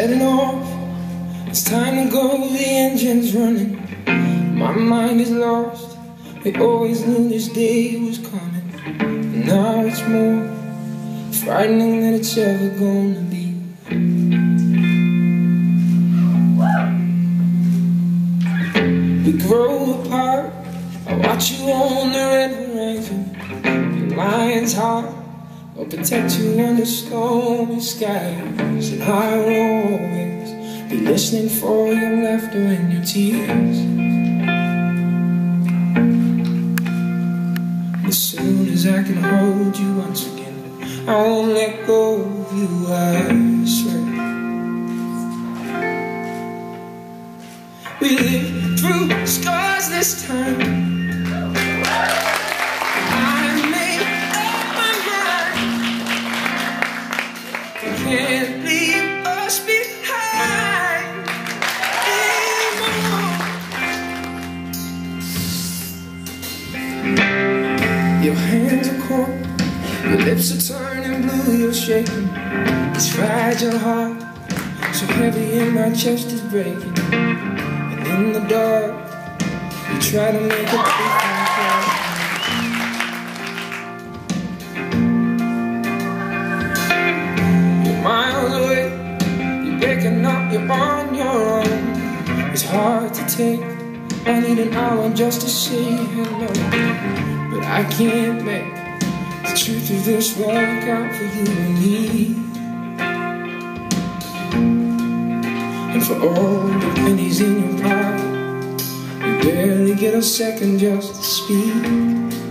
setting off. It's time to go, the engine's running. My mind is lost. We always knew this day was coming, and now it's more frightening than it's ever gonna be. We grow apart. I watch you on the red horizon. Your lion's heart will protect you under stormy skies, and I will always be listening for your laughter and your tears. As soon as I can hold you once again, I won't let go of you, I swear. We live through scars this time. Can't leave us behind anymore. Your hands are cold, your lips are turning blue, you're shaking. This fragile heart, so heavy in my chest is breaking. And in the dark, you try to make it different. Miles away, you're waking up, you're on your own. It's hard to take, I need an hour just to say hello. But I can't make the truth of this work out for you and me. And for all the pennies in your pocket, you barely get a second just to speak.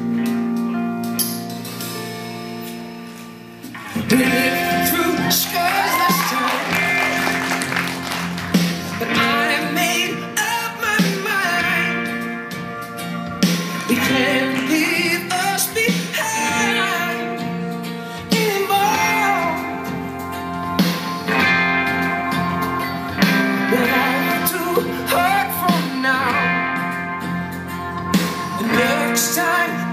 Scars this time, but I have made up my mind. We can't leave us behind anymore. But I'm too hurt for now. And next time